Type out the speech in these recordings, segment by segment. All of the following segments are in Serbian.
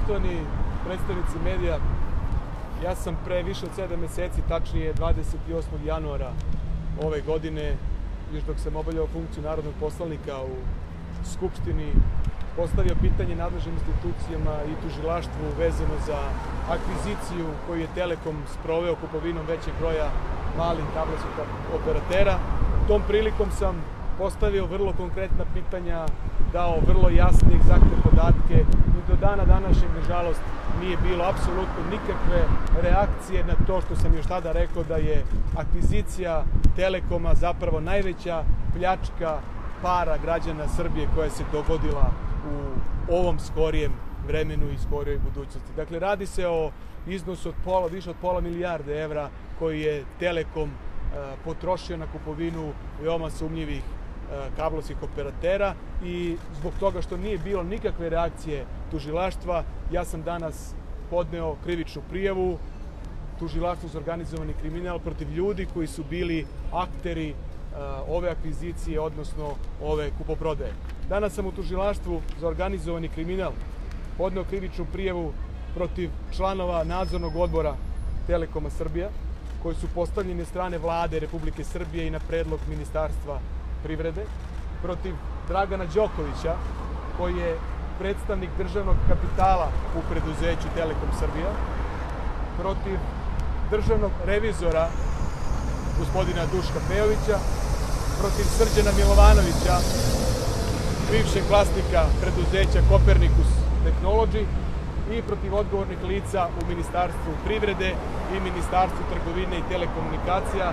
Poštovani predstavnici medija, ja sam pre više od 7 meseci, tačnije 28. januara ove godine, još dok sam obavljao funkciju narodnog poslanika u Skupštini, postavio pitanje nadležnim institucijama i tužilaštvu vezano za akviziciju koju je Telekom sproveo kupovinom većeg broja malih kablovskih operatera. Tom prilikom sam postavio vrlo konkretna pitanja, dao vrlo jasne i egzaktne podatke i do dana današnjeg, nažalost, nije bilo apsolutno nikakve reakcije na to što sam još tada rekao da je akvizicija Telekoma zapravo najveća pljačka para građana Srbije koja se dogodila u ovom skorijem vremenu i skorijoj budućnosti. Dakle, radi se o iznosu od više od pola milijarde evra koji je Telekom potrošio na kupovinu veoma sumnjivih kablovskih operatera i zbog toga što nije bilo nikakve reakcije tužilaštva, ja sam danas podneo krivičnu prijavu Tužilaštvu za organizovani kriminal protiv ljudi koji su bili akteri ove akvizicije, odnosno ove kupoprodaje. Danas sam u Tužilaštvu za organizovani kriminal podneo krivičnu prijavu protiv članova nadzornog odbora Telekoma Srbija, koji su postavljeni strane Vlade Republike Srbije i na predlog Ministarstva privrede, protiv Dragana Đokovića, koji je predstavnik državnog kapitala u preduzeću Telekom Srbija, protiv državnog revizora gospodina Duška Pejovića, protiv Srđana Milovanovića, bivšeg vlasnika preduzeća Copernicus Technology i protiv odgovornih lica u Ministarstvu privrede i Ministarstvu trgovine i telekomunikacija,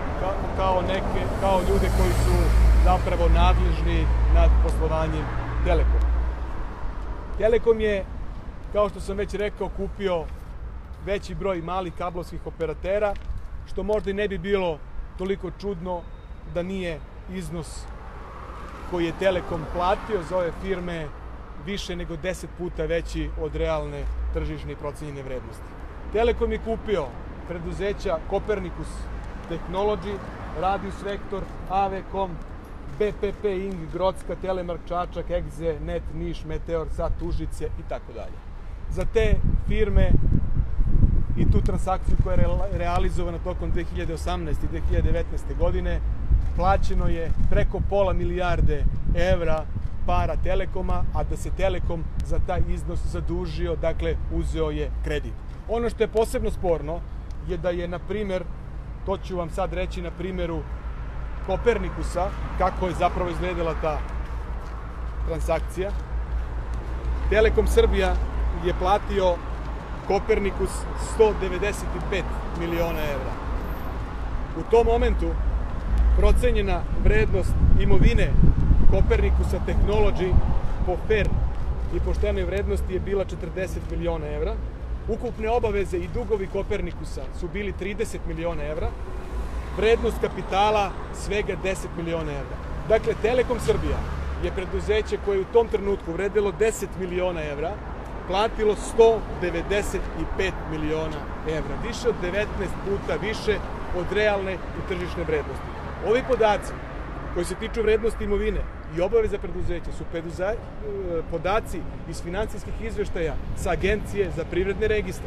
kao ljude koji su zapravo nadležni nad poslovanjem Telekoma. Telekom je, kao što sam već rekao, kupio veći broj malih kablovskih operatera, što možda i ne bi bilo toliko čudno da nije iznos koji je Telekom platio za ove firme više nego 10 puta veći od realne tržišne i procenjene vrednosti. Telekom je kupio preduzeća Copernicus Technology, Radius Vektor, AV.com, BPP Ing, Grocka, Telemark Čačak, Egze, Net, Niš, Meteor, Sat, Užice i tako dalje. Za te firme i tu transakciju koja je realizovana tokom 2018. i 2019. godine plaćeno je preko pola milijarde evra para Telekoma, a da se Telekom za taj iznos zadužio, dakle uzeo je kredit. Ono što je posebno sporno je da je, na primer, to ću vam sad reći na primjeru Copernikusa, kako je zapravo izgledala ta transakcija. Telekom Srbija je platio Copernicus 195 miliona evra. U tom momentu procenjena vrednost imovine Copernicusa Technology po fair i poštenoj vrednosti je bila 40 miliona evra. Ukupne obaveze i dugovi Copernikusa su bili 30 miliona evra, vrednost kapitala svega 10 miliona evra. Dakle, Telekom Srbija je preduzeće koje je u tom trenutku vredilo 10 miliona evra, platilo 195 miliona evra, više od 19 puta više od realne i tržišne vrednosti. Ovi podaci koji se tiču vrednosti imovine i obaveza preduzeća su podaci iz finansijskih izveštaja sa Agencije za privredne registre.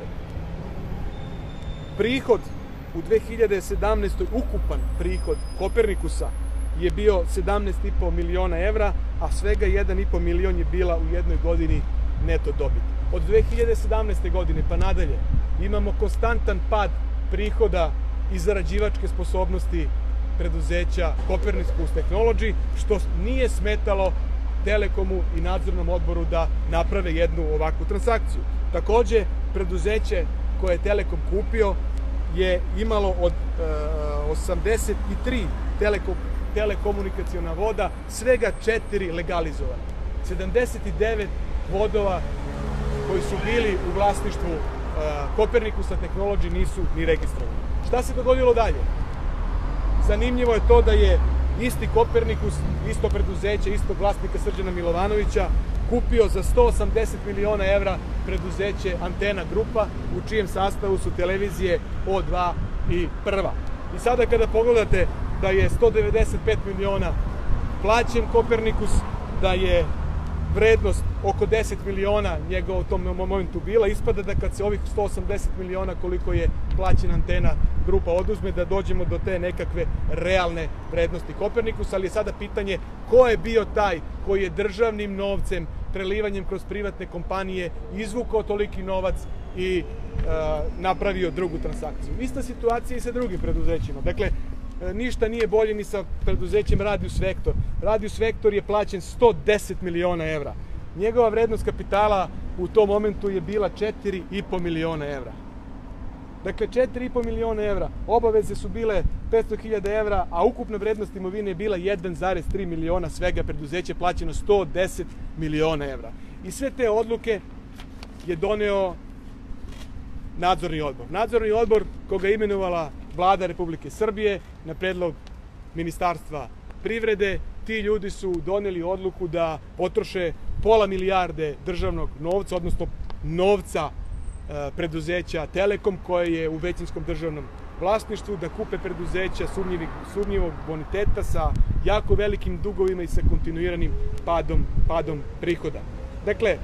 Prihod u 2017. ukupan prihod Copernikusa je bio 17,5 miliona evra, a svega 1,5 milion je bila u jednoj godini neto dobit. Od 2017. godine pa nadalje imamo konstantan pad prihoda i zarađivačke sposobnosti preduzeća Copernicus Technology, što nije smetalo Telekomu i nadzornom odboru da naprave jednu ovakvu transakciju. Takođe, preduzeće koje je Telekom kupio je imalo od 83 telekomunikaciona voda svega 4 legalizovane. 79 vodova koji su bili u vlasništvu Copernicusa Technology nisu ni registrovani. Šta se dogodilo dalje? Zanimljivo je to da je isti Copernicus, isto preduzeće, istog vlasnika Srđana Milovanovića, kupio za 180 miliona evra preduzeće Antena Grupa, u čijem sastavu su televizije O2 i Prva. I sada kada pogledate da je 195 miliona plaćen Copernicus, da je vrednost oko 10 miliona njegova u tom momentu bila. Ispada da kad se ovih 180 miliona koliko je plaćena Antena grupa oduzme, da dođemo do te nekakve realne vrednosti Kopernikusa, ali je sada pitanje ko je bio taj koji je državnim novcem, prelivanjem kroz privatne kompanije, izvukao toliki novac i napravio drugu transakciju. Ista situacija i sa drugim preduzećima. Dakle, ništa nije bolje ni sa preduzećem Radius Vektor. Radius Vektor je plaćen 110 miliona evra. Njegova vrednost kapitala u tom momentu je bila 4,5 miliona evra. Dakle, 4,5 miliona evra. Obaveze su bile 500.000 evra, a ukupna vrednost imovine je bila 1,3 miliona, svega preduzeće plaćeno 110 miliona evra. I sve te odluke je doneo nadzorni odbor. Nadzorni odbor koga je imenovala Vlada Republike Srbije na predlog Ministarstva privrede. Ti ljudi su doneli odluku da potroše pola milijarde državnog novca, odnosno novca preduzeća Telekom, koje je u većinskom državnom vlasništvu, da kupe preduzeća sumnjivog boniteta sa jako velikim dugovima i sa kontinuiranim padom prihoda. Dakle,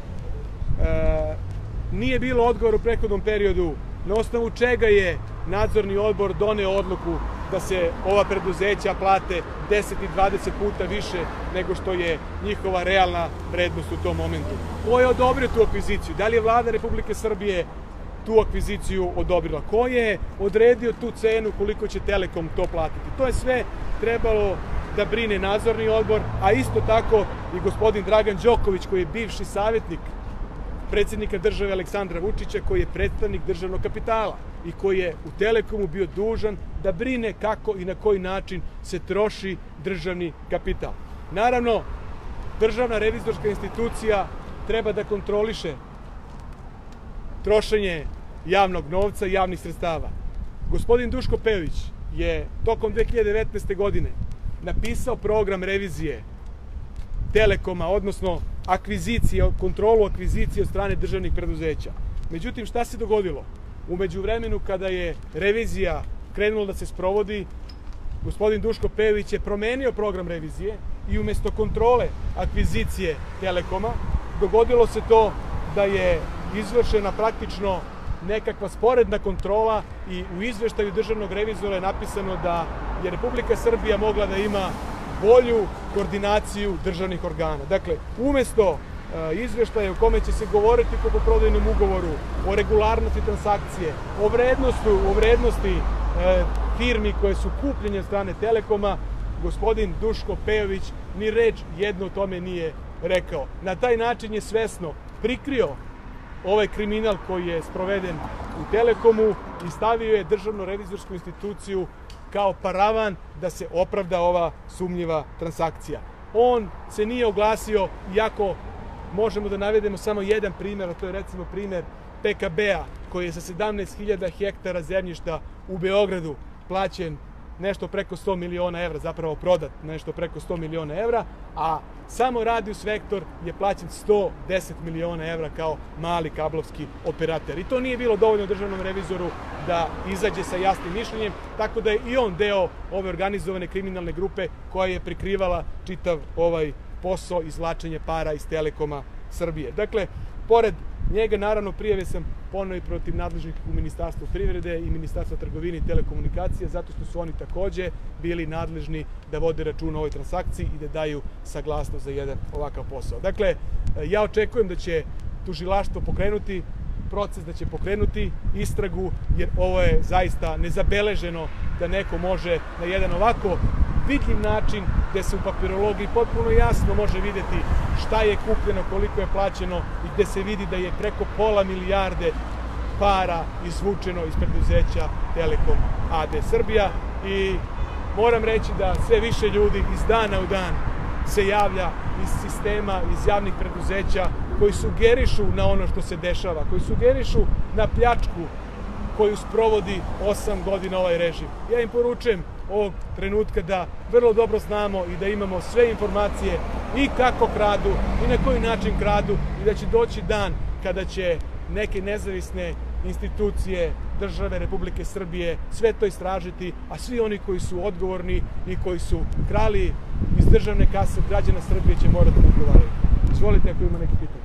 nije bilo odgovora u prethodnom periodu na osnovu čega je nadzorni odbor doneo odluku da se ova preduzeća plate 10 i 20 puta više nego što je njihova realna vrednost u tom momentu. Ko je odobrio tu akviziciju? Da li je Vlada Republike Srbije tu akviziciju odobrila? Ko je odredio tu cenu koliko će Telekom to platiti? To je sve trebalo da brine nadzorni odbor, a isto tako i gospodin Dragan Đoković, koji je bivši savjetnik predsjednika države Aleksandra Vučića, koji je predstavnik državnog kapitala i koji je u Telekomu bio dužan da brine kako i na koji način se troši državni kapital. Naravno, državna revizorska institucija treba da kontroliše trošenje javnog novca i javnih sredstava. Gospodin Duško Pejović je tokom 2019. godine napisao program revizije Telekoma, odnosno kontrolu akvizicije od strane državnih preduzeća. Međutim, šta se dogodilo? U međuvremenu, kada je revizija krenula da se sprovodi, gospodin Duško Pejović je promenio program revizije i umesto kontrole akvizicije Telekoma dogodilo se to da je izvršena praktično nekakva sporedna kontrola i u izveštaju državnog revizora je napisano da je Republika Srbija mogla da ima bolju koordinaciju državnih organa. Dakle, umesto izveštaja u kome će se govoriti o kupoprodajnom ugovoru, o regularnosti transakcije, o vrednosti firmi koje su kupljene od strane Telekoma, gospodin Duško Pejović ni reč jedno o tome nije rekao. Na taj način je svesno prikrio ovaj kriminal koji je sproveden u Telekomu i stavio je državno revizorsku instituciju kao paravan da se opravda ova sumnjiva transakcija. On se nije oglasio, iako možemo da navedemo samo jedan primer, a to je recimo primer PKB-a, koji je sa 17.000 hektara zemljišta u Beogradu plaćen nešto preko 100 miliona evra, zapravo prodat nešto preko 100 miliona evra, a samo Radius Vektor je plaćen 110 miliona evra kao mali kablovski operater. I to nije bilo dovoljno državnom revizoru da izađe sa jasnim mišljenjem, tako da je i on deo ove organizovane kriminalne grupe koja je prikrivala čitav ovaj posao izvlačenja para iz Telekoma Srbije. Dakle, pored njega, naravno, prijave sam ponovo i protiv nadležnih u Ministarstvu privrede i Ministarstva trgovine i telekomunikacije, zato što su oni takođe bili nadležni da vode račun o ovoj transakciji i da daju saglasnost za jedan ovakav posao. Dakle, ja očekujem da će tužilaštvo pokrenuti proces, da će pokrenuti istragu, jer ovo je zaista nezabeleženo da neko može na jedan ovako vidljiv način, gde se u papirologiji potpuno jasno može videti šta je kupljeno, koliko je plaćeno i gde se vidi da je preko pola milijarde para izvučeno iz preduzeća Telekom AD Srbija. I moram reći da sve više ljudi iz dana u dan se javlja iz sistema, iz javnih preduzeća, koji sugerišu na ono što se dešava, koji sugerišu na pljačku koju sprovodi 8 godina ovaj režim. Ja im poručujem ovog trenutka da vrlo dobro znamo i da imamo sve informacije i kako kradu i na koji način kradu i da će doći dan kada će neke nezavisne institucije države Republike Srbije sve to istražiti, a svi oni koji su odgovorni i koji su krali iz državne kase građana Srbije će morati da odgovaraju. Izvolite ako ima neki pitanje.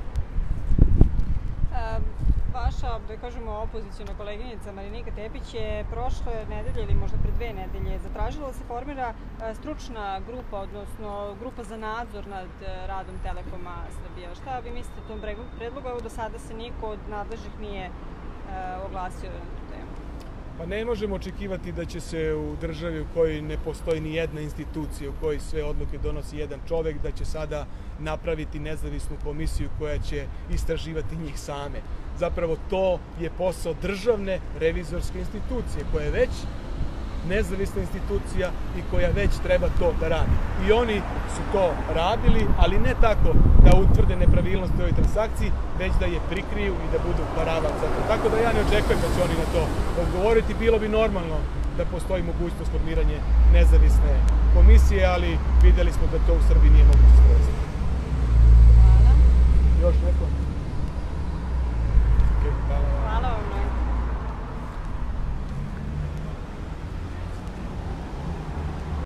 Vaša, da kažemo, opozicijona koleginica Marinika Tepić je prošle nedelje ili možda pre 2 nedelje zatražila da se formira stručna grupa, odnosno grupa za nadzor nad radom Telekoma Srbija. Šta vi mislite o tom predlogu? Evo, do sada se niko od nadležnih nije oglasio na tu temu. Pa ne možemo očekivati da će se u državi u kojoj ne postoji ni jedna institucija, u kojoj sve odluke donosi jedan čovek, da će sada napraviti nezavisnu komisiju koja će istraživati njih same. Zapravo to je posao državne revizorske institucije, koja je već nezavisna institucija i koja već treba to da radi. I oni su to radili, ali ne tako da utvrde nepravilnosti u ovoj transakciji, već da je prikriju i da budu paravac za to. Tako da ja ne očekujem da će oni na to odgovoriti. Bilo bi normalno da postoji mogućnost formiranja nezavisne komisije, ali videli smo da to u Srbiji nije moguće sprovesti. Hvala. Još neko?